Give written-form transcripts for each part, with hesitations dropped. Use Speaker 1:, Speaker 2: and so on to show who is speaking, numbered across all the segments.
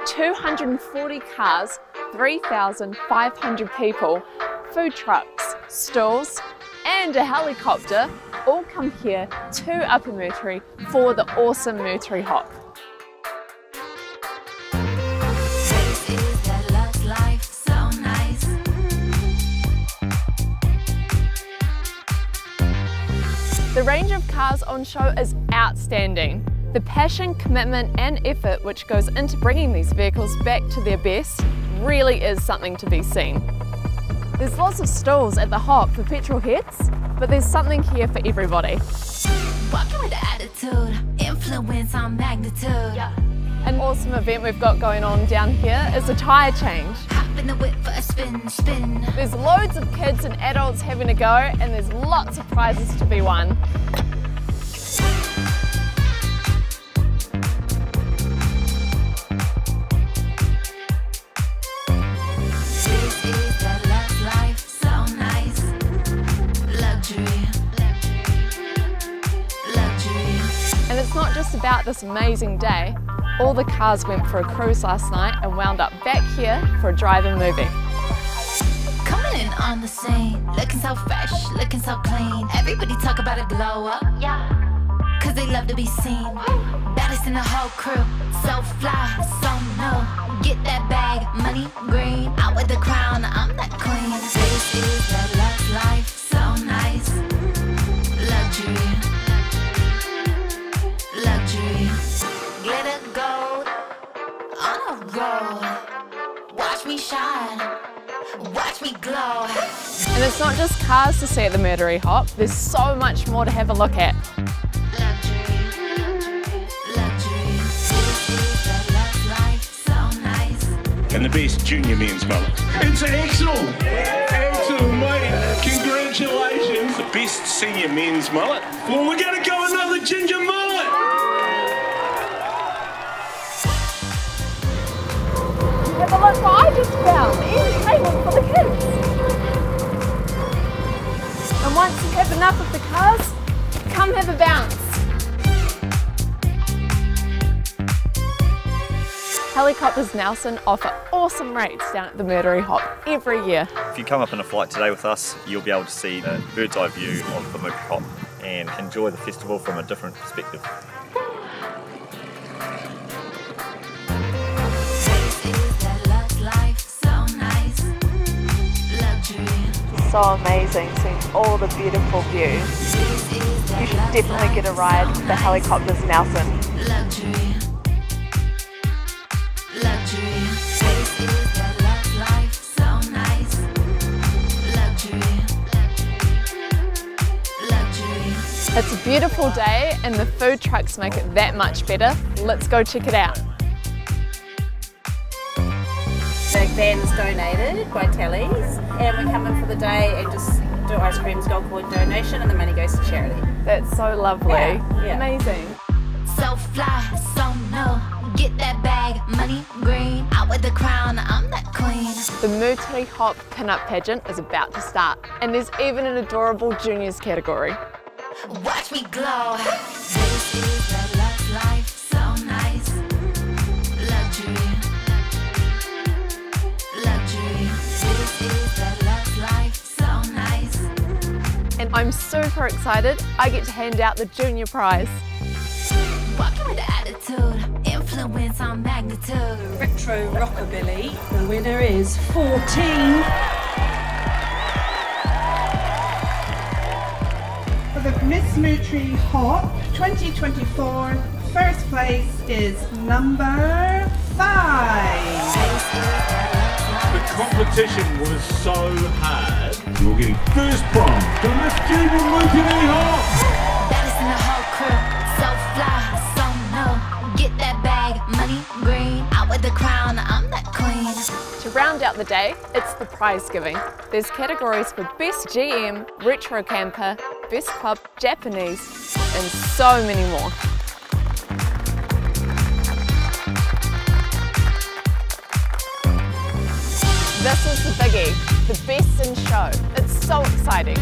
Speaker 1: 240 cars, 3,500 people, food trucks, stalls and a helicopter all come here to Upper Moutere for the awesome Moutere Hop. The range of cars on show is outstanding. The passion, commitment and effort which goes into bringing these vehicles back to their best really is something to be seen. There's lots of stalls at the Hop for petrol heads, but there's something here for everybody.
Speaker 2: Walking with attitude, influence on magnitude.
Speaker 1: An awesome event we've got going on down here is a tyre change.
Speaker 2: Hop in the whip for a spin.
Speaker 1: There's loads of kids and adults having a go and there's lots of prizes to be won. And it's not just about this amazing day. All the cars went for a cruise last night and wound up back here for a drive-in movie.
Speaker 2: Coming in on the scene, looking so fresh, looking so clean. Everybody talk about a glow up, cause they love to be seen. Baddest in the whole crew, so fly, so new. Get that bag, money green, out with the crown, I'm that queen. This is the love life, so nice. Luxury. Glitter gold on a roll. Watch me shine, watch me glow.
Speaker 1: And it's not just cars to see at the Moutere Hop, there's so much more to have a look at.
Speaker 3: And the best junior men's mullet. It's excellent! Excellent, mate! Congratulations! The best senior men's mullet. Well, we're going to go another ginger mullet!
Speaker 1: Have a look what I just found, entertainment for the kids. And once you have enough of the cars, come have a bounce. Helicopters Nelson offer awesome rates down at the Moutere Hop every year.
Speaker 4: If you come up in a flight today with us, you'll be able to see a bird's eye view of the Moutere Hop and enjoy the festival from a different perspective.
Speaker 1: So amazing seeing all the beautiful views. You should definitely get a ride with the Helicopters Nelson. It's a beautiful day and the food trucks make it that much better. Let's go check it out.
Speaker 5: The van's donated by Tallies and we come in for the day and just do ice creams, gold coin donation and the money goes to charity.
Speaker 1: That's so lovely.
Speaker 5: Yeah.
Speaker 1: Amazing.
Speaker 2: So fly, so new. Get that bag, money green. Out with the crown, I'm that queen.
Speaker 1: The Moutere Hop pin-up pageant is about to start and there's even an adorable juniors category.
Speaker 2: Watch me glow. This is the love life, so nice. Luxury. This is the love life, so nice.
Speaker 1: And I'm super excited, I get to hand out the junior prize.
Speaker 2: Walking with attitude, influence on magnitude.
Speaker 6: Retro Rockabilly, the winner is 14.
Speaker 7: For the Miss Moutere Hop 2024, first place is number 5.
Speaker 3: The competition was so hard. You're getting first prize to Miss Junior Moutere Hop.
Speaker 2: Baddest in the whole crew, so fly, so new. Get that bag, money green. Out with the crown, I'm that queen.
Speaker 1: To round out the day, it's the prize giving. There's categories for Best GM, Retro Camper, Best Club, Japanese, and so many more. This is the biggie, the best in show. It's so exciting.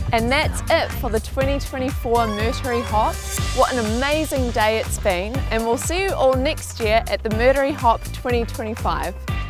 Speaker 1: And that's it for the 2024 Moutere Hop. What an amazing day it's been, and we'll see you all next year at the Moutere Hop 2025.